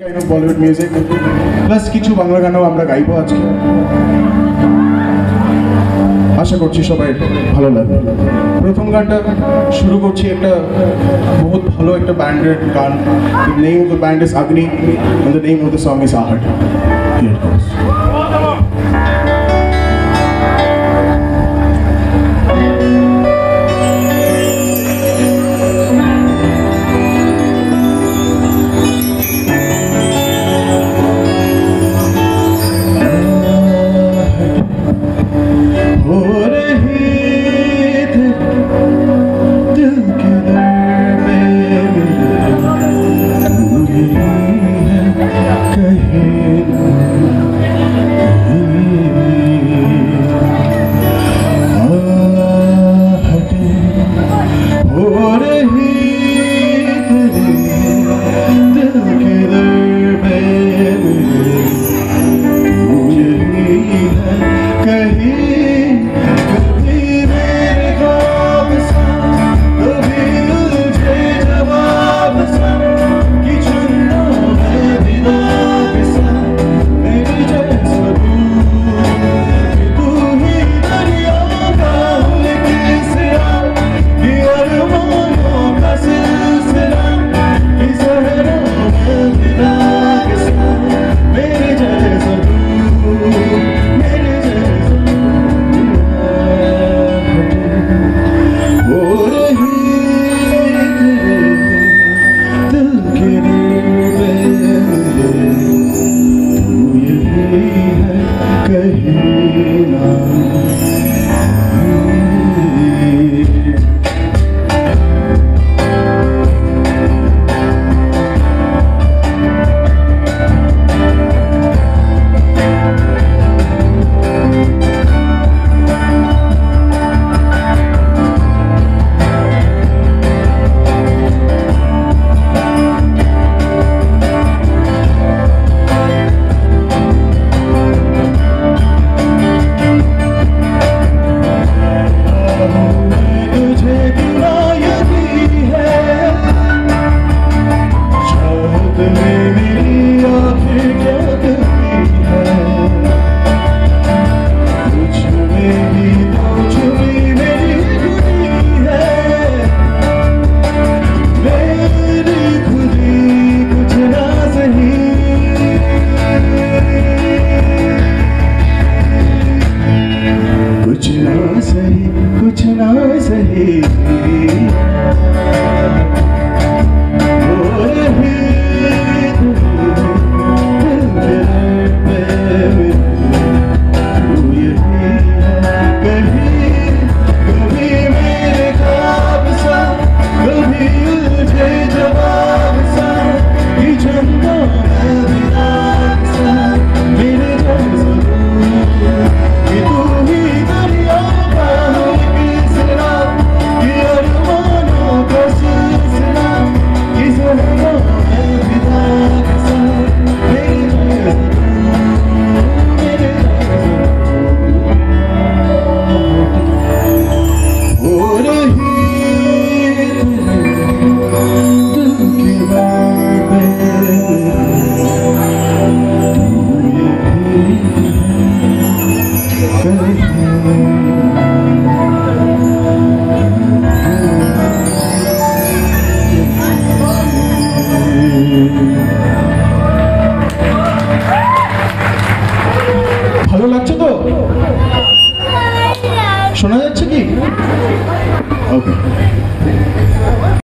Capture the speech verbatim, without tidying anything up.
Bollywood music plus কিছু বাংলা গানও আমরা গাইবো আজকে। আশা করছি সবাই ভালো লাগবে। প্রথম গানটা শুরু করছি একটা বহুত ভালো একটা ব্যান্ডের গান। The name of the band is Agni and the name of the song is Ahat. Here it goes. ভালো লাগছে তো? শোনা যাচ্ছে কি? ওকে।